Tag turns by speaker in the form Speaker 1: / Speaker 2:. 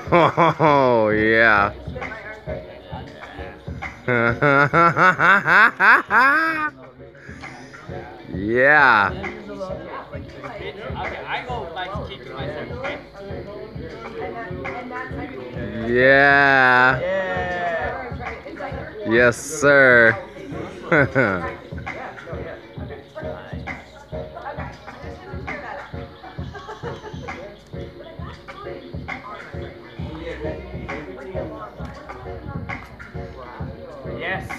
Speaker 1: Oh, yeah. Yeah.
Speaker 2: Okay, I go like keep myself, okay?
Speaker 1: Yeah. Yes, sir.
Speaker 2: Yes.